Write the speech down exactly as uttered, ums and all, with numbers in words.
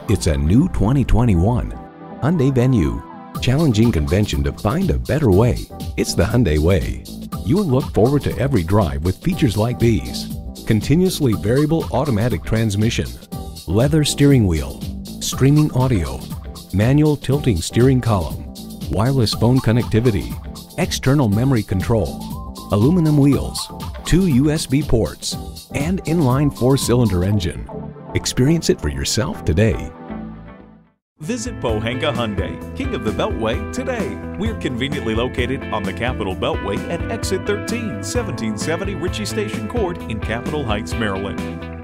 It's a new twenty twenty-one Hyundai Venue. Challenging convention to find a better way. It's the Hyundai way. You'll look forward to every drive with features like these: continuously variable automatic transmission, leather steering wheel, streaming audio, manual tilting steering column, wireless phone connectivity, external memory control, aluminum wheels, two U S B ports, and inline four-cylinder engine. Experience it for yourself today. Visit Pohanka Hyundai, King of the Beltway, today. We're conveniently located on the Capitol Beltway at Exit thirteen, seventeen seventy Ritchie Station Court in Capitol Heights, Maryland.